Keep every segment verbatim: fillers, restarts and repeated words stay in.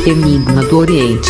Enigma do Oriente.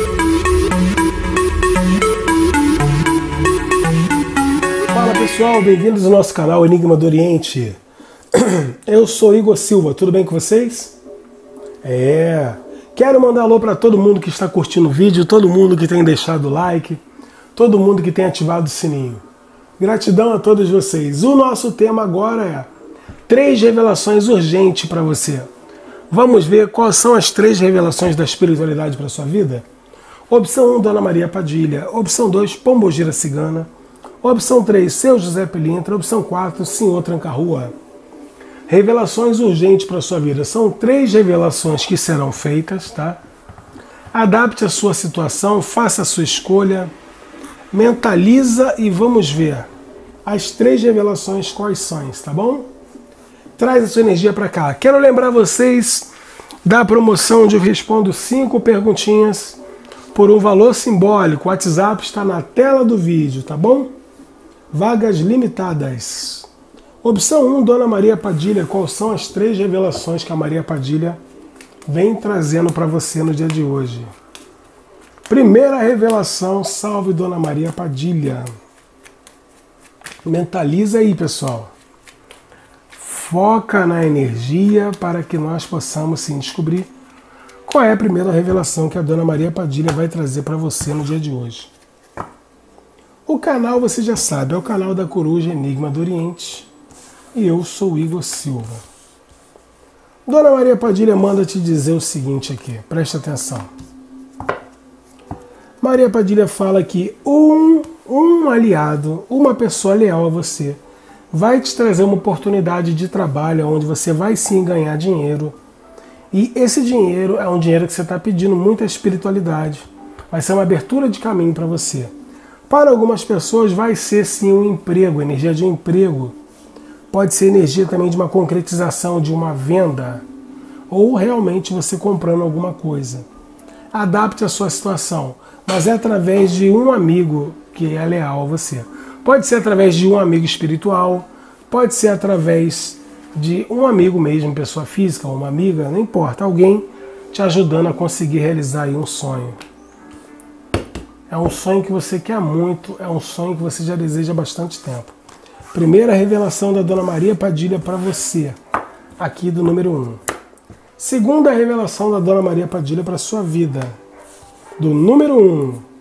Fala pessoal, bem-vindos ao nosso canal Enigma do Oriente. Eu sou Igor Silva, tudo bem com vocês? É, quero mandar alô para todo mundo que está curtindo o vídeo, todo mundo que tem deixado o like, todo mundo que tem ativado o sininho. Gratidão a todos vocês. O nosso tema agora é três revelações urgentes para você. Vamos ver quais são as três revelações da espiritualidade para a sua vida? Opção um, Dona Maria Padilha. Opção dois, Pombogira Cigana. Opção três, Seu José Pilintra. Opção quatro, Senhor Tranca-Rua. Revelações urgentes para a sua vida. São três revelações que serão feitas, tá? Adapte a sua situação, faça a sua escolha, mentaliza e vamos ver as três revelações quais são, tá bom? Traz a sua energia para cá. Quero lembrar vocês da promoção onde eu respondo cinco perguntinhas por um valor simbólico. O WhatsApp está na tela do vídeo, tá bom? Vagas limitadas. Opção um, Dona Maria Padilha. Quais são as três revelações que a Maria Padilha vem trazendo para você no dia de hoje? Primeira revelação, salve Dona Maria Padilha. Mentaliza aí, pessoal. Foca na energia para que nós possamos sim descobrir qual é a primeira revelação que a Dona Maria Padilha vai trazer para você no dia de hoje. O canal, você já sabe, é o canal da Coruja Enigma do Oriente. E eu sou o Igor Silva. Dona Maria Padilha manda te dizer o seguinte aqui, preste atenção. Maria Padilha fala que um, um aliado, uma pessoa leal a você, vai te trazer uma oportunidade de trabalho onde você vai sim ganhar dinheiro. E esse dinheiro é um dinheiro que você está pedindo muita espiritualidade. Vai ser uma abertura de caminho para você. Para algumas pessoas vai ser sim um emprego, energia de um emprego. Pode ser energia também de uma concretização, de uma venda. Ou realmente você comprando alguma coisa. Adapte a sua situação. Mas é através de um amigo que é leal a você. Pode ser através de um amigo espiritual, pode ser através de um amigo mesmo, pessoa física, uma amiga, não importa, alguém te ajudando a conseguir realizar aí um sonho. É um sonho que você quer muito, é um sonho que você já deseja há bastante tempo. Primeira revelação da Dona Maria Padilha para você, aqui do número um. Segunda revelação da Dona Maria Padilha para a sua vida, do número um.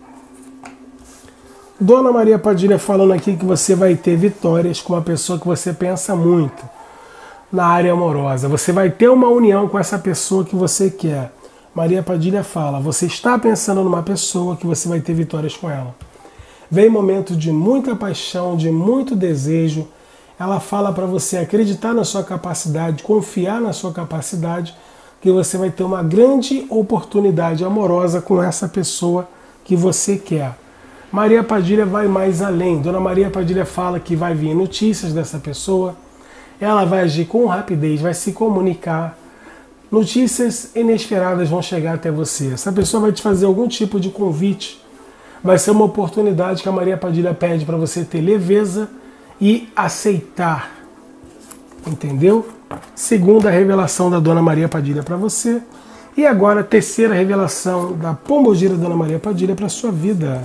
Dona Maria Padilha falando aqui que você vai ter vitórias com uma pessoa que você pensa muito na área amorosa. Você vai ter uma união com essa pessoa que você quer. Maria Padilha fala, você está pensando numa pessoa que você vai ter vitórias com ela. Vem momento de muita paixão, de muito desejo. Ela fala para você acreditar na sua capacidade, confiar na sua capacidade, que você vai ter uma grande oportunidade amorosa com essa pessoa que você quer. Maria Padilha vai mais além. Dona Maria Padilha fala que vai vir notícias dessa pessoa, ela vai agir com rapidez, vai se comunicar, notícias inesperadas vão chegar até você. Essa pessoa vai te fazer algum tipo de convite, vai ser uma oportunidade que a Maria Padilha pede para você ter leveza e aceitar. Entendeu? Segunda revelação da Dona Maria Padilha para você. E agora a terceira revelação da Pombogira Dona Maria Padilha para sua vida.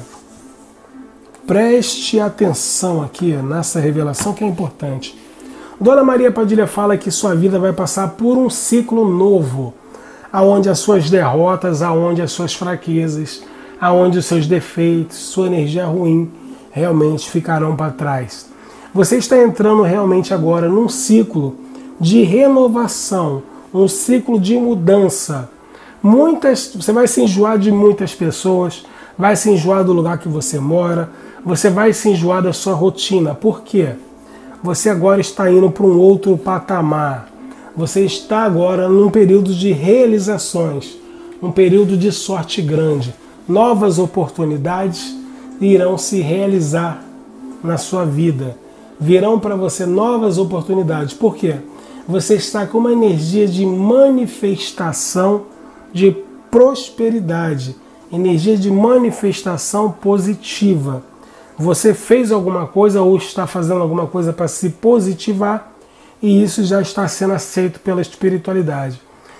Preste atenção aqui nessa revelação que é importante. Dona Maria Padilha fala que sua vida vai passar por um ciclo novo, aonde as suas derrotas, aonde as suas fraquezas, aonde os seus defeitos, sua energia ruim realmente ficarão para trás. Você está entrando realmente agora num ciclo de renovação, um ciclo de mudança. Muitas, você vai se enjoar de muitas pessoas, vai se enjoar do lugar que você mora, você vai se enjoar da sua rotina. Por quê? Você agora está indo para um outro patamar. Você está agora num período de realizações, um período de sorte grande. Novas oportunidades irão se realizar na sua vida. Virão para você novas oportunidades. Por quê? Você está com uma energia de manifestação, de prosperidade, energia de manifestação positiva. Você fez alguma coisa ou está fazendo alguma coisa para se positivar e isso já está sendo aceito pela espiritualidade.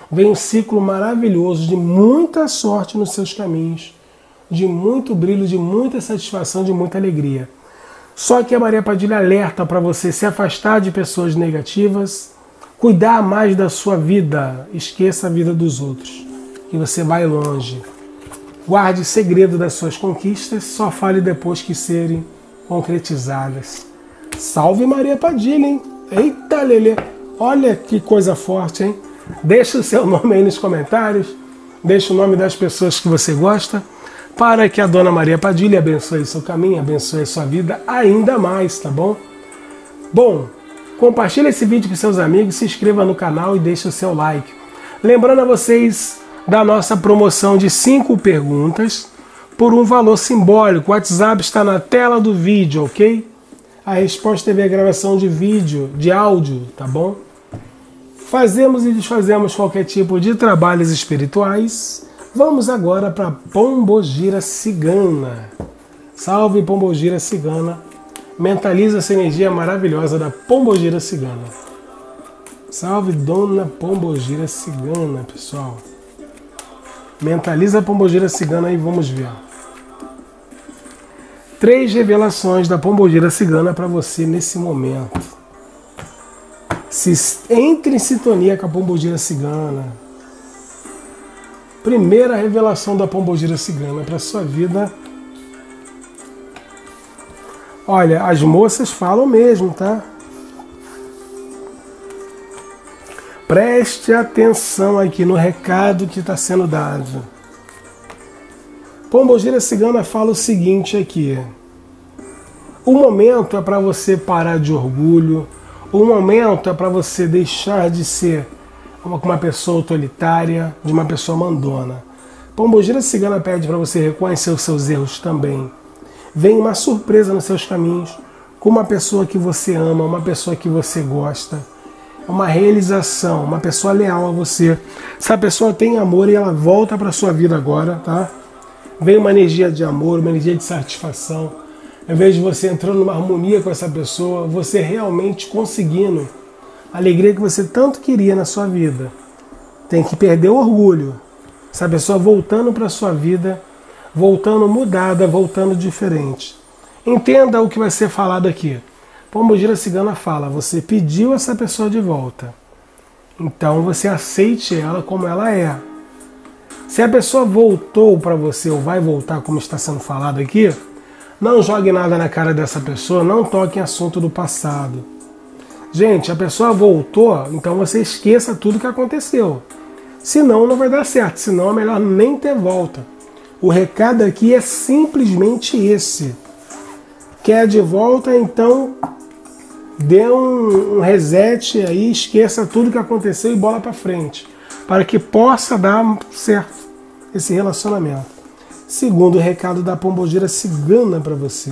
vem um ciclo maravilhoso de muita sorte nos seus caminhos, de muito brilho, de muita satisfação, de muita alegria. Só que a Maria Padilha alerta para você se afastar de pessoas negativas, cuidar mais da sua vida, esqueça a vida dos outros, que você vai longe. Guarde o segredo das suas conquistas, só fale depois que serem concretizadas. Salve Maria Padilha, hein? Eita, Lelê! Olha que coisa forte, hein? Deixa o seu nome aí nos comentários, deixa o nome das pessoas que você gosta, para que a Dona Maria Padilha abençoe seu caminho, abençoe sua vida ainda mais, tá bom? Bom, compartilhe esse vídeo com seus amigos, se inscreva no canal e deixe o seu like. Lembrando a vocês da nossa promoção de cinco perguntas por um valor simbólico. O WhatsApp está na tela do vídeo, ok? A resposta teve a gravação de vídeo, de áudio, tá bom? Fazemos e desfazemos qualquer tipo de trabalhos espirituais. Vamos agora para Pombogira Cigana. Salve Pombogira Cigana. Mentaliza essa energia maravilhosa da Pombogira Cigana. Salve Dona Pombogira Cigana, pessoal. Mentaliza a Pombogira Cigana e vamos ver. Três revelações da Pombogira Cigana para você nesse momento. Se entre em sintonia com a Pombogira Cigana. Primeira revelação da Pombogira Cigana para sua vida. Olha, as moças falam mesmo, tá? Preste atenção aqui no recado que está sendo dado. Pombogira Cigana fala o seguinte aqui. O momento é para você parar de orgulho. O momento é para você deixar de ser uma, uma pessoa autoritária, de uma pessoa mandona. Pombogira Cigana pede para você reconhecer os seus erros também. Vem uma surpresa nos seus caminhos com uma pessoa que você ama, uma pessoa que você gosta. Uma realização, uma pessoa leal a você. Essa pessoa tem amor e ela volta para sua vida agora, tá? Vem uma energia de amor, uma energia de satisfação. Ao invés de você entrando numa harmonia com essa pessoa, você realmente conseguindo a alegria que você tanto queria na sua vida. Tem que perder o orgulho. Essa pessoa voltando para sua vida, voltando mudada, voltando diferente. Entenda o que vai ser falado aqui. Pombogira Cigana fala, você pediu essa pessoa de volta. Então você aceite ela como ela é. Se a pessoa voltou para você ou vai voltar como está sendo falado aqui, não jogue nada na cara dessa pessoa, não toque em assunto do passado. Gente, a pessoa voltou, então você esqueça tudo que aconteceu. Senão não vai dar certo, senão é melhor nem ter volta. O recado aqui é simplesmente esse. Quer de volta, então dê um, um reset aí, esqueça tudo que aconteceu e bola para frente. Para que possa dar certo esse relacionamento. Segundo recado da Pombogira Cigana para você.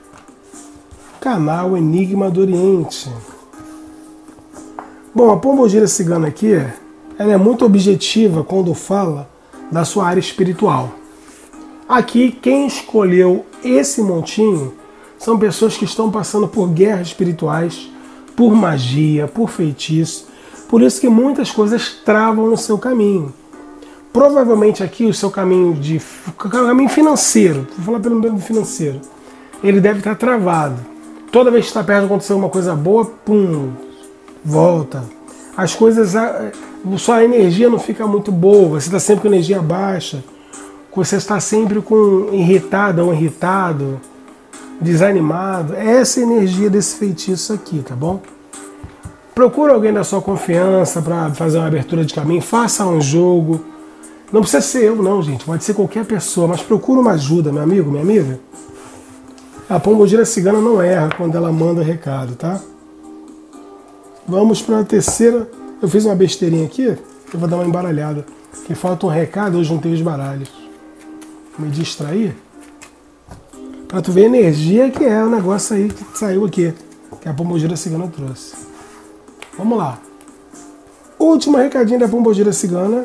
Canal Enigma do Oriente. Bom, a Pombogira Cigana aqui, ela é muito objetiva quando fala da sua área espiritual. Aqui, quem escolheu esse montinho são pessoas que estão passando por guerras espirituais, por magia, por feitiço. Por isso que muitas coisas travam no seu caminho. Provavelmente aqui o seu caminho de caminho financeiro, vou falar pelo menos financeiro, ele deve estar travado. Toda vez que está perto de acontecer uma coisa boa, pum, volta. As coisas, sua energia não fica muito boa, você está sempre com energia baixa, você está sempre com irritado ou irritado, desanimado. Essa é a energia desse feitiço aqui, tá bom? Procura alguém da sua confiança para fazer uma abertura de caminho, faça um jogo. Não precisa ser eu não, gente, pode ser qualquer pessoa, mas procura uma ajuda, meu amigo, minha amiga. A Pombogira Cigana não erra quando ela manda recado, tá? Vamos para a terceira. Eu fiz uma besteirinha aqui, eu vou dar uma embaralhada. Que falta um recado, eu juntei os baralhos. Me distrair. Pra tu ver a energia que é o negócio aí que saiu aqui, que a Pombogira Cigana trouxe. Vamos lá. Último recadinho da Pombogira Cigana.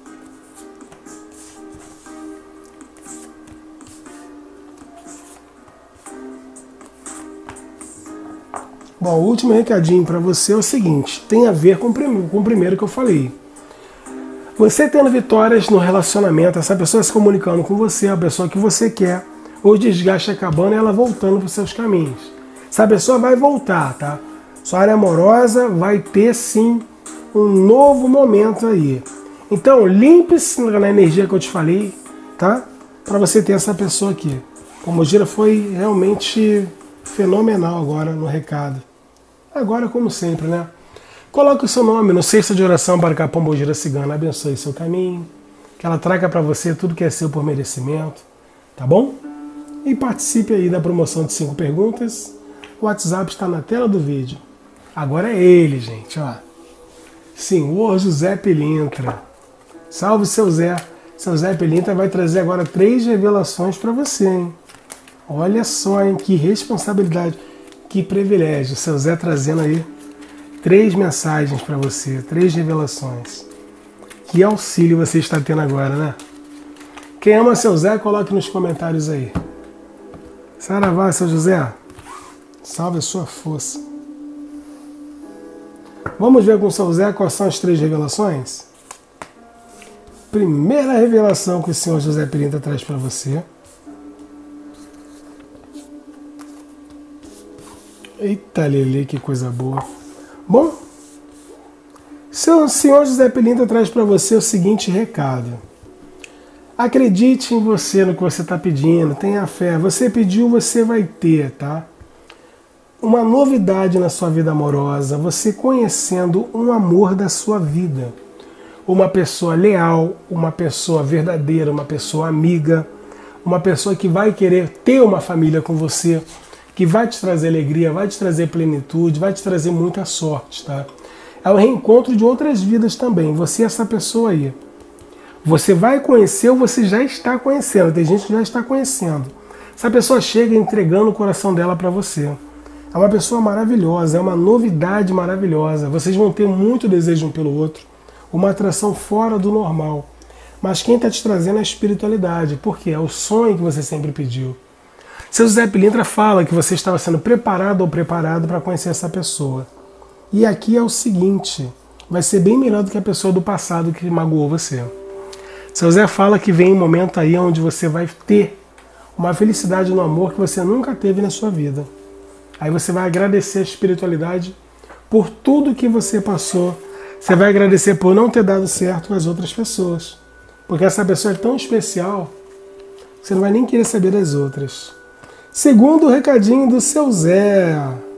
Bom, o último recadinho para você é o seguinte, tem a ver com o primeiro que eu falei. Você tendo vitórias no relacionamento, essa pessoa se comunicando com você, a pessoa que você quer, o desgaste acabando e ela voltando para os seus caminhos. Essa pessoa vai voltar, tá? Sua área amorosa vai ter sim um novo momento aí. Então, limpe-se na energia que eu te falei, tá? Para você ter essa pessoa aqui. Pombogira foi realmente fenomenal agora no recado. Agora, como sempre, né? Coloque o seu nome no cesto de oração para que a Pombogira Cigana abençoe seu caminho, que ela traga para você tudo que é seu por merecimento, tá bom? E participe aí da promoção de cinco perguntas. O WhatsApp está na tela do vídeo. Agora é ele, gente, ó. Senhor José Pilintra. Salve, seu Zé. Seu Zé Pilintra vai trazer agora três revelações para você, hein? Olha só, hein? Que responsabilidade, que privilégio. Seu Zé trazendo aí três mensagens para você, três revelações. Que auxílio você está tendo agora, né? Quem ama seu Zé, coloque nos comentários aí. Saravá, seu José. Salve a sua força. Vamos ver com o seu Zé quais são as três revelações? Primeira revelação que o senhor José Pilintra traz para você. Eita, Lelê, que coisa boa. Bom, seu senhor José Pilintra traz para você o seguinte recado. Acredite em você, no que você está pedindo, tenha fé. Você pediu, você vai ter, tá? Uma novidade na sua vida amorosa, você conhecendo um amor da sua vida. Uma pessoa leal, uma pessoa verdadeira, uma pessoa amiga, uma pessoa que vai querer ter uma família com você, que vai te trazer alegria, vai te trazer plenitude, vai te trazer muita sorte, tá? É o reencontro de outras vidas também, você é essa pessoa aí. Você vai conhecer ou você já está conhecendo, tem gente que já está conhecendo. Essa pessoa chega entregando o coração dela para você. É uma pessoa maravilhosa, é uma novidade maravilhosa. Vocês vão ter muito desejo um pelo outro, uma atração fora do normal. Mas quem está te trazendo é a espiritualidade, porque é o sonho que você sempre pediu. Seu José Pilintra fala que você estava sendo preparado ou preparado para conhecer essa pessoa. E aqui é o seguinte, vai ser bem melhor do que a pessoa do passado que magoou você. Seu José fala que vem um momento aí onde você vai ter uma felicidade no amor que você nunca teve na sua vida. Aí você vai agradecer a espiritualidade por tudo que você passou. Você vai agradecer por não ter dado certo com as outras pessoas. Porque essa pessoa é tão especial, você não vai nem querer saber das outras. Segundo o recadinho do seu Zé.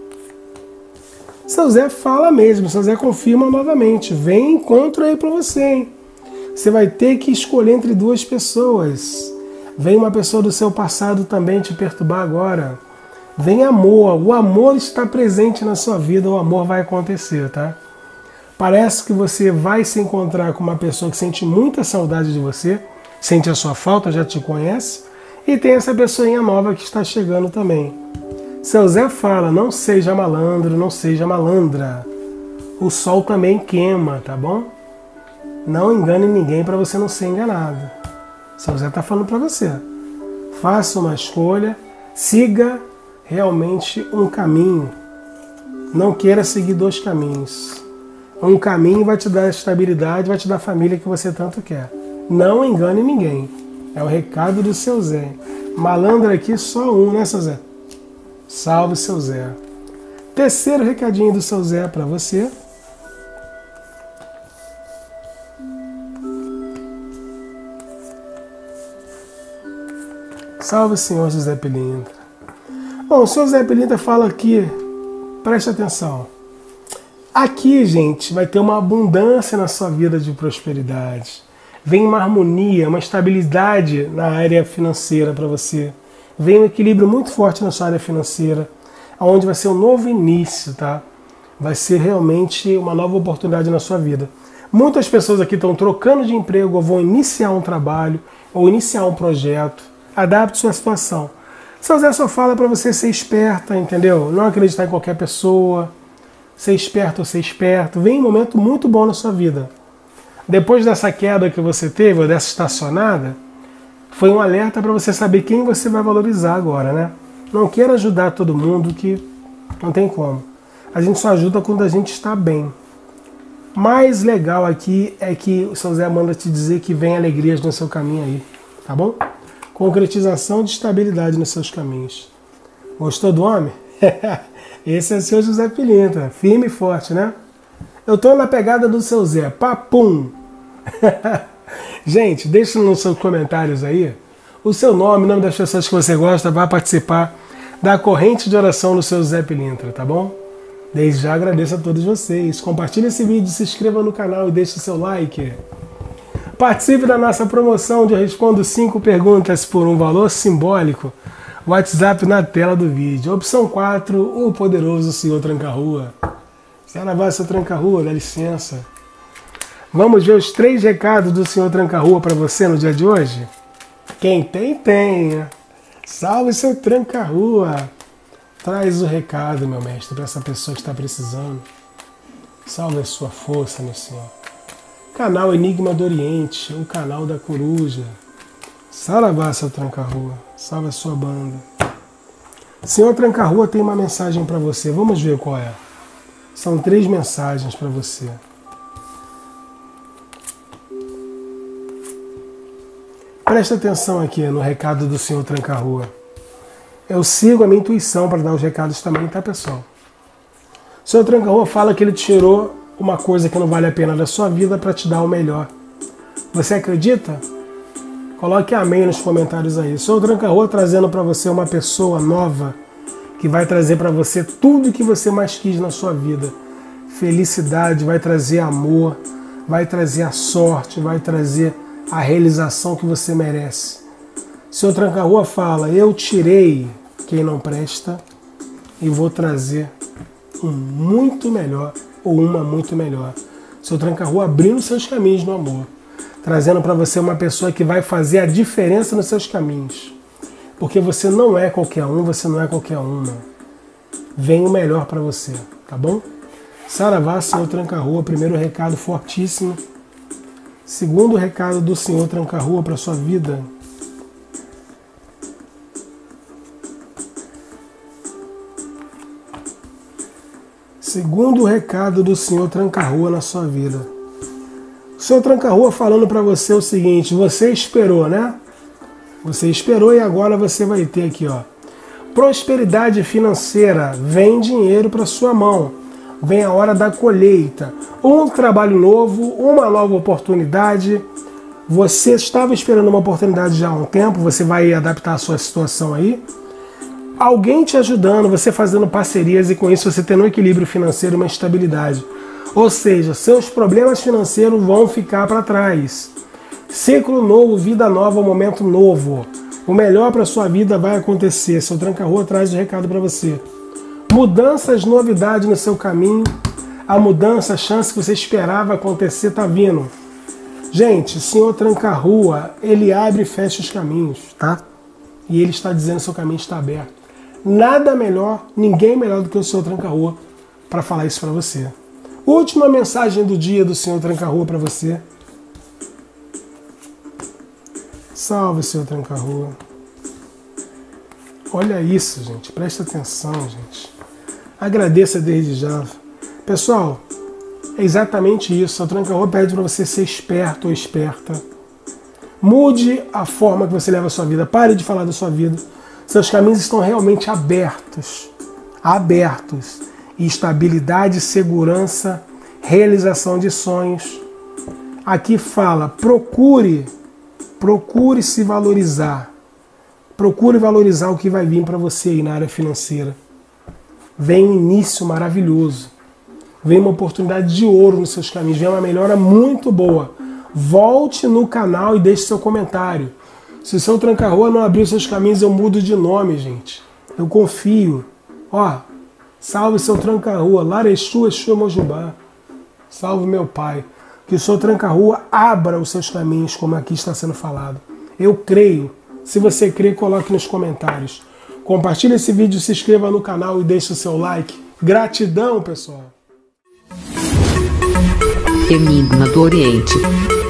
Seu Zé fala mesmo, seu Zé confirma novamente. Vem encontro aí para você, hein? Você vai ter que escolher entre duas pessoas. Vem uma pessoa do seu passado também te perturbar agora. Vem amor, o amor está presente na sua vida, o amor vai acontecer, tá? Parece que você vai se encontrar com uma pessoa que sente muita saudade de você, sente a sua falta, já te conhece, e tem essa pessoinha nova que está chegando também. Seu Zé fala, não seja malandro, não seja malandra. O sol também queima, tá bom? Não engane ninguém para você não ser enganado. Seu Zé está falando para você. Faça uma escolha, siga realmente um caminho. Não queira seguir dois caminhos. Um caminho vai te dar estabilidade, vai te dar a família que você tanto quer. Não engane ninguém. É o recado do seu Zé. Malandro aqui só um, né, seu Zé? Salve, seu Zé. Terceiro recadinho do seu Zé para você. Salve, senhor José Pilintra. Bom, o senhor José Pilintra fala aqui, preste atenção. Aqui, gente, vai ter uma abundância na sua vida de prosperidade. Vem uma harmonia, uma estabilidade na área financeira para você. Vem um equilíbrio muito forte na sua área financeira, onde vai ser um novo início, tá? Vai ser realmente uma nova oportunidade na sua vida. Muitas pessoas aqui estão trocando de emprego, ou vão iniciar um trabalho, ou iniciar um projeto. Adapte sua situação. Seu Zé só fala para você ser esperta, entendeu? Não acreditar em qualquer pessoa. Ser esperto ou ser esperto. Vem um momento muito bom na sua vida. Depois dessa queda que você teve, ou dessa estacionada, foi um alerta para você saber quem você vai valorizar agora, né? Não queira ajudar todo mundo, que não tem como. A gente só ajuda quando a gente está bem. mais legal aqui é que o São Zé manda te dizer que vem alegrias no seu caminho aí, tá bom? Concretização de estabilidade nos seus caminhos. Gostou do homem? Esse é o seu José Pilintra, firme e forte, né? Eu tô na pegada do seu Zé, papum! Gente, deixa nos seus comentários aí o seu nome, o nome das pessoas que você gosta, vai participar da corrente de oração do seu José Pilintra, tá bom? Desde já agradeço a todos vocês. Compartilhe esse vídeo, se inscreva no canal e deixe seu like. Participe da nossa promoção de Eu Respondo cinco perguntas por um valor simbólico. WhatsApp na tela do vídeo. Opção quatro, o poderoso senhor Tranca-Rua. Saravá, seu Tranca-Rua, dá licença. Vamos ver os três recados do senhor Tranca-Rua para você no dia de hoje? Quem tem, tem. Salve, seu Tranca-Rua. Traz o recado, meu mestre, para essa pessoa que está precisando. Salve a sua força, meu Senhor. Canal Enigma do Oriente, o canal da coruja. Saravá, seu Tranca-Rua. Salve a sua banda. Senhor Tranca-Rua tem uma mensagem para você. Vamos ver qual é. São três mensagens para você. Presta atenção aqui no recado do senhor Tranca-Rua. Eu sigo a minha intuição para dar os recados também, tá, pessoal? O senhor Tranca-Rua fala que ele tirou uma coisa que não vale a pena da sua vida para te dar o melhor. Você acredita? Coloque amém nos comentários aí. O senhor Tranca-Rua trazendo para você uma pessoa nova que vai trazer para você tudo o que você mais quis na sua vida. Felicidade, vai trazer amor, vai trazer a sorte, vai trazer a realização que você merece. O senhor Tranca-Rua fala, eu tirei quem não presta e vou trazer um muito melhor ou uma muito melhor. O senhor Tranca-Rua abrindo seus caminhos no amor, trazendo para você uma pessoa que vai fazer a diferença nos seus caminhos. Porque você não é qualquer um, você não é qualquer uma. Vem o melhor para você, tá bom? Saravá, senhor Tranca-Rua, primeiro recado fortíssimo. Segundo recado do senhor Tranca-Rua para sua vida. Segundo recado do senhor Tranca-Rua na sua vida. O senhor Tranca-Rua falando para você o seguinte, você esperou, né? Você esperou e agora você vai ter aqui, ó. Prosperidade financeira, vem dinheiro para sua mão. Vem a hora da colheita. Um trabalho novo, uma nova oportunidade. Você estava esperando uma oportunidade já há um tempo, você vai adaptar a sua situação aí. Alguém te ajudando, você fazendo parcerias e com isso você tendo um equilíbrio financeiro e uma estabilidade. Ou seja, seus problemas financeiros vão ficar para trás. Ciclo novo, vida nova, momento novo. O melhor para sua vida vai acontecer. Seu Tranca-Rua traz o recado para você. Mudanças, novidades no seu caminho. A mudança, a chance que você esperava acontecer está vindo. Gente, o senhor Tranca-Rua, ele abre e fecha os caminhos, tá? E ele está dizendo que seu caminho está aberto. Nada melhor, ninguém melhor do que o senhor Tranca-Rua para falar isso para você. Última mensagem do dia do senhor Tranca-Rua para você. Salve, senhor Tranca-Rua. Olha isso, gente. Presta atenção, gente. Agradeça desde já. Pessoal, é exatamente isso. O senhor Tranca-Rua pede para você ser esperto ou esperta. Mude a forma que você leva a sua vida. Pare de falar da sua vida. Seus caminhos estão realmente abertos. Abertos. E estabilidade, segurança, realização de sonhos. Aqui fala, procure, procure se valorizar. Procure valorizar o que vai vir para você aí na área financeira. Vem um início maravilhoso. Vem uma oportunidade de ouro nos seus caminhos. Vem uma melhora muito boa. Volte no canal e deixe seu comentário. Se o seu Tranca-Rua não abrir seus caminhos, eu mudo de nome, gente. Eu confio. Ó, salve seu Tranca-Rua, Larexu, Exu, Mojubá. Salve meu pai. Que o seu Tranca-Rua abra os seus caminhos, como aqui está sendo falado. Eu creio. Se você crê, coloque nos comentários. Compartilhe esse vídeo, se inscreva no canal e deixe o seu like. Gratidão, pessoal. Enigma do Oriente.